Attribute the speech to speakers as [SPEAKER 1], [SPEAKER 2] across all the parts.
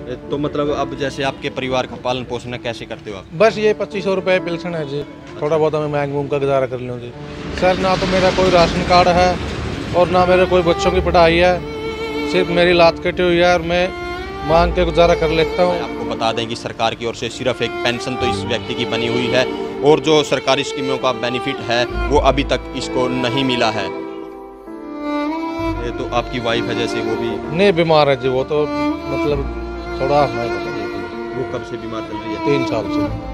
[SPEAKER 1] तो मतलब अब जैसे आपके परिवार का पालन पोषण कैसे करते हो आप?
[SPEAKER 2] बस ये 2500 रुपये पेंशन है जी। थोड़ा बहुत मैं महंग मूंग का गुजारा कर लूँ जी। सर ना तो मेरा कोई राशन कार्ड है और ना मेरे कोई बच्चों की पढ़ाई है, सिर्फ मेरी लात कटी हुई है और मैं मांग के गुजारा कर लेता हूँ।
[SPEAKER 1] आपको बता दें कि सरकार की ओर से सिर्फ एक पेंशन तो इस व्यक्ति की बनी हुई है और जो सरकारी स्कीमों का बेनिफिट है वो अभी तक इसको नहीं मिला है। तो आपकी वाइफ है जैसे वो भी
[SPEAKER 2] नहीं बीमार है जी, वो तो मतलब थोड़ा है।
[SPEAKER 1] वो कब से बीमार चल रही है?
[SPEAKER 2] 3 साल से।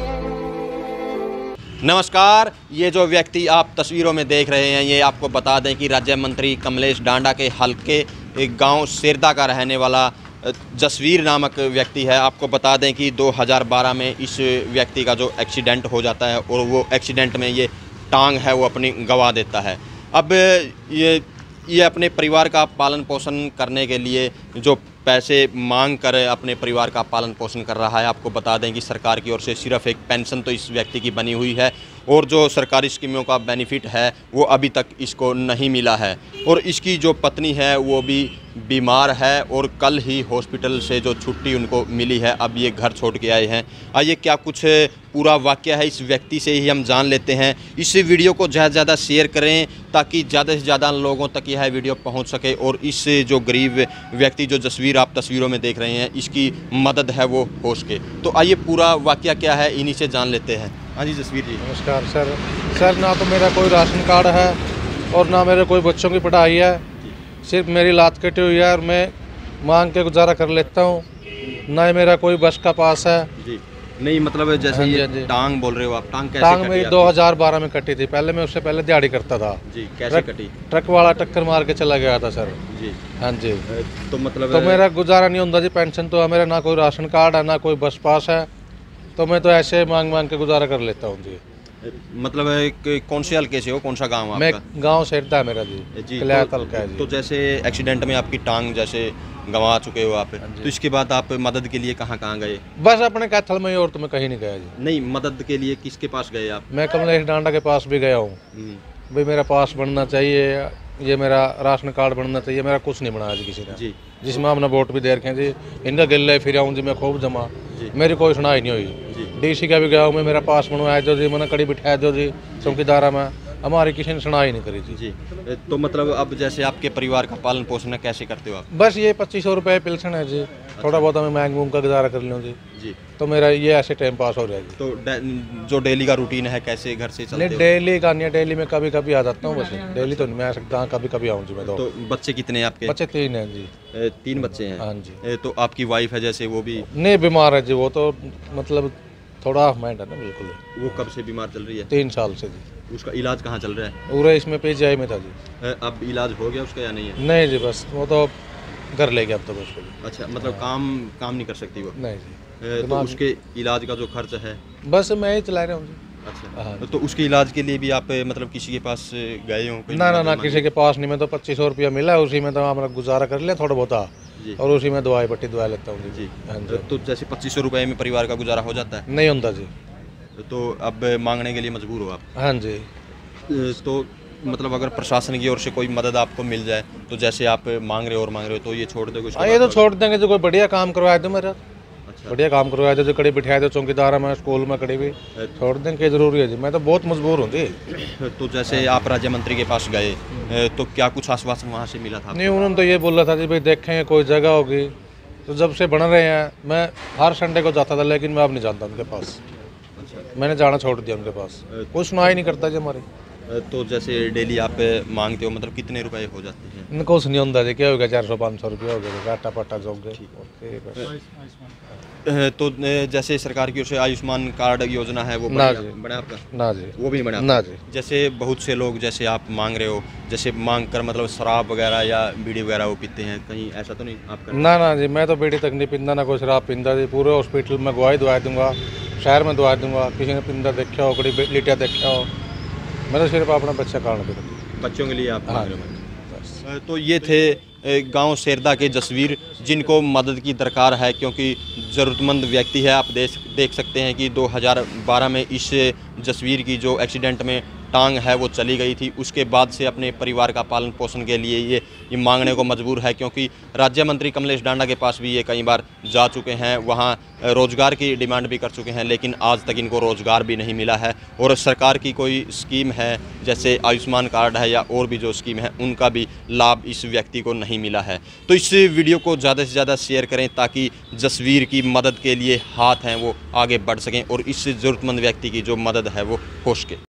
[SPEAKER 1] नमस्कार, ये जो व्यक्ति आप तस्वीरों में देख रहे हैं ये आपको बता दें कि राज्य मंत्री कमलेश डांडा के हलके एक गांव सेरदा का रहने वाला जसवीर नामक व्यक्ति है। आपको बता दें कि 2012 में इस व्यक्ति का जो एक्सीडेंट हो जाता है और वो एक्सीडेंट में ये टांग है वो अपनी गंवा देता है। अब ये अपने परिवार का पालन पोषण करने के लिए जो पैसे मांग कर अपने परिवार का पालन पोषण कर रहा है। आपको बता दें कि सरकार की ओर से सिर्फ एक पेंशन तो इस व्यक्ति की बनी हुई है और जो सरकारी स्कीमों का बेनिफिट है वो अभी तक इसको नहीं मिला है। और इसकी जो पत्नी है वो भी बीमार है और कल ही हॉस्पिटल से जो छुट्टी उनको मिली है, अब ये घर छोड़ के आए हैं। आइए क्या कुछ पूरा वाक़या है इस व्यक्ति से ही हम जान लेते हैं। इस वीडियो को ज़्यादा से ज़्यादा शेयर करें ताकि ज़्यादा से ज़्यादा लोगों तक यह वीडियो पहुंच सके और इस जो गरीब व्यक्ति जो जसवीर आप तस्वीरों में देख रहे हैं इसकी मदद है वो हो सके। तो आइए पूरा वाक़या क्या है इन्हीं से जान लेते हैं। हाँ जी जसवीर जी।
[SPEAKER 2] नमस्कार सर ना तो मेरा कोई राशन कार्ड है और ना मेरे कोई बच्चों की पढ़ाई है, सिर्फ मेरी लात कटी हुई है और मैं मांग के गुजारा कर लेता हूँ। ना ही मेरा कोई बस का पास है
[SPEAKER 1] जी। नहीं मतलब जैसे
[SPEAKER 2] हाँ
[SPEAKER 1] ये
[SPEAKER 2] जी।
[SPEAKER 1] टांग बोल रहे हो आप, टांग कैसे
[SPEAKER 2] टांग
[SPEAKER 1] कटी
[SPEAKER 2] मेरी
[SPEAKER 1] आपकी?
[SPEAKER 2] 2012 में कटी थी। पहले मैं उससे पहले दिहाड़ी करता था
[SPEAKER 1] जी। कैसे कटी?
[SPEAKER 2] ट्रक वाला टक्कर मार के चला गया था सर
[SPEAKER 1] जी।
[SPEAKER 2] हाँ जी।
[SPEAKER 1] तो मतलब
[SPEAKER 2] तो मेरा गुजारा नहीं होता जी। पेंशन तो है, मेरा ना कोई राशन कार्ड है ना कोई बस पास है, तो मैं तो ऐसे मांग मांग के गुजारा कर लेता हूँ जी।
[SPEAKER 1] मतलब कौन से हल्के से हो, कौन सा गांव
[SPEAKER 2] मैं
[SPEAKER 1] आपका?
[SPEAKER 2] गांव सेरदा है मेरा जी,
[SPEAKER 1] जी।
[SPEAKER 2] कल्यात हल्का है जी।
[SPEAKER 1] तो जैसे एक्सीडेंट में आपकी टांग जैसे गंवा चुके हो आप, तो इसके बाद आप मदद के लिए कहाँ कहाँ गए?
[SPEAKER 2] बस अपने कैथल में ही, और तो मैं कहीं नहीं गया जी।
[SPEAKER 1] नहीं मदद के लिए किसके पास गए आप?
[SPEAKER 2] मैं कमलेश डांडा के पास भी गया हूँ। भाई मेरा पास बनना चाहिए, ये मेरा राशन कार्ड बनना चाहिए। मेरा कुछ नहीं बना आज किसी ने
[SPEAKER 1] जी।
[SPEAKER 2] जिसमें आपने वोट भी दे रखे हैं जी। इनका गिल्ले फिर आऊँ जी मैं खूब जमा, मेरी कोई सुनाई नहीं हुई। डीसी का भी गया हूँ मैं, मेरा पास बनवाया जो जी, मैंने कड़ी बिठाया जो जी चौकीदारा में, हमारी किसी ने सुनाई नहीं करी
[SPEAKER 1] जी। तो मतलब अब जैसे आपके परिवार का पालन पोषण कैसे करते हो आप?
[SPEAKER 2] बस ये 2500 रुपये पेंशन है जी। थोड़ा बहुत मैं महंग मूंग का गुजारा कर लूँ जी। तो मेरा ये ऐसे टाइम पास हो रहा है जी।
[SPEAKER 1] तो जो डेली का रूटीन है कैसे घर से चलते
[SPEAKER 2] नहीं
[SPEAKER 1] हो?
[SPEAKER 2] डेली का नहीं, डेली में कभी कभी आ जाता हूँ, बस डेली तो नहीं मैं आ सकता। हाँ कभी कभी आऊँ जी मैं।
[SPEAKER 1] तो बच्चे कितने हैं आपके?
[SPEAKER 2] बच्चे 3 हैं जी।
[SPEAKER 1] 3 बच्चे हैं?
[SPEAKER 2] हाँ जी।
[SPEAKER 1] तो आपकी वाइफ है जैसे वो भी
[SPEAKER 2] नहीं बीमार है जी, वो तो मतलब थोड़ा ऑफ माइंड है ना बिल्कुल।
[SPEAKER 1] वो कब से बीमार चल रही है?
[SPEAKER 2] 3 साल से जी।
[SPEAKER 1] उसका इलाज कहाँ चल रहा है?
[SPEAKER 2] पूरे इसमें PGI में था जी।
[SPEAKER 1] अब इलाज हो गया उसका या नहीं है?
[SPEAKER 2] नहीं जी, बस वो तो घर ले गया अब तो बस को जी।
[SPEAKER 1] अच्छा मतलब काम नहीं कर सकती वो?
[SPEAKER 2] नहीं जी।
[SPEAKER 1] तो उसके इलाज का जो खर्च है?
[SPEAKER 2] बस मैं ही चला रहा हूँ जी।
[SPEAKER 1] अच्छा
[SPEAKER 2] हाँ।
[SPEAKER 1] तो उसके इलाज के लिए भी आप मतलब किसी के पास गए हो? कोई
[SPEAKER 2] ना
[SPEAKER 1] मदद मांगी?
[SPEAKER 2] किसी के पास नहीं। मैं तो 2500 रुपया मिला है, उसी में तो हमारा गुजारा कर लिया थोड़ा बहुत
[SPEAKER 1] जी।
[SPEAKER 2] और उसी में दवाई बट्टी दवा लेता हूँ जी। हाँ जी।
[SPEAKER 1] तो जैसे 2500 रुपये में परिवार का गुजारा हो जाता है?
[SPEAKER 2] नहीं होता जी।
[SPEAKER 1] तो अब मांगने के लिए मजबूर हो आप?
[SPEAKER 2] हाँ जी।
[SPEAKER 1] तो मतलब अगर प्रशासन की ओर से कोई मदद आपको मिल जाए तो जैसे आप मांग रहे हो तो ये छोड़ दोगे?
[SPEAKER 2] हाँ ये तो छोड़ देंगे जो कोई बढ़िया काम करवाए दो मेरा।
[SPEAKER 1] अच्छा।
[SPEAKER 2] बढ़िया काम करवाया जो कड़ी बिठाया दो चौकीदार में, स्कूल में कड़ी भी छोड़ देंगे क्या जरूरी है जी। मैं तो बहुत मजबूर हूँ जी।
[SPEAKER 1] तो जैसे आप राज्य मंत्री के पास गए तो क्या कुछ आश्वासन वहाँ से मिला था?
[SPEAKER 2] नहीं उन्होंने तो ये बोला था जी भाई देखेंगे कोई जगह होगी। तो जब से बन रहे हैं मैं हर संडे को जाता था, लेकिन मैं अब नहीं जानता उनके पास। मैंने जाना छोड़ दिया उनके पास, कोई सुनाई नहीं करता जी हमारी।
[SPEAKER 1] तो जैसे डेली आप मांगते हो मतलब कितने रुपए हो जाते हैं?
[SPEAKER 2] इनको कुछ नहीं होता जी। क्या हो गया 400-500 रुपया हो गया, आटा पाटा जो गए।
[SPEAKER 1] तो जैसे सरकार की ओर से आयुष्मान कार्ड योजना है वो
[SPEAKER 2] ना जी।
[SPEAKER 1] बना आपका?
[SPEAKER 2] ना जी।
[SPEAKER 1] वो भी नहीं बना?
[SPEAKER 2] ना जी।
[SPEAKER 1] जैसे बहुत से लोग जैसे आप मांग रहे हो, जैसे मांग कर मतलब शराब वगैरह या बीड़ी वगैरह वो पीते हैं, कहीं ऐसा तो नहीं आप करते?
[SPEAKER 2] ना जी, मैं तो बीड़ी तक नहीं पींदा, ना कोई शराब पींदा जी। पूरे हॉस्पिटल में गवाही दवा दूंगा, शहर में दवा दूंगा। किसी ने पींदा देखा हो, कड़ी लिटिया देखा हो, मैं तो सिर्फ अपना बच्चा कारण पीता।
[SPEAKER 1] बच्चों के लिए आप
[SPEAKER 2] हाँ
[SPEAKER 1] मांग रहे हो?
[SPEAKER 2] बस।
[SPEAKER 1] तो ये थे गांव सेरदा के जसवीर जिनको मदद की दरकार है क्योंकि ज़रूरतमंद व्यक्ति है। आप देख सकते हैं कि 2012 में इस जसवीर की जो एक्सीडेंट में टांग है वो चली गई थी, उसके बाद से अपने परिवार का पालन पोषण के लिए ये मांगने को मजबूर है, क्योंकि राज्य मंत्री कमलेश डांडा के पास भी ये कई बार जा चुके हैं, वहाँ रोज़गार की डिमांड भी कर चुके हैं, लेकिन आज तक इनको रोज़गार भी नहीं मिला है। और सरकार की कोई स्कीम है जैसे आयुष्मान कार्ड है या और भी जो स्कीम है उनका भी लाभ इस व्यक्ति को नहीं मिला है। तो इस वीडियो को ज़्यादा से ज़्यादा शेयर करें ताकि जसवीर की मदद के लिए हाथ हैं वो आगे बढ़ सकें और इस ज़रूरतमंद व्यक्ति की जो मदद है वो हो सके।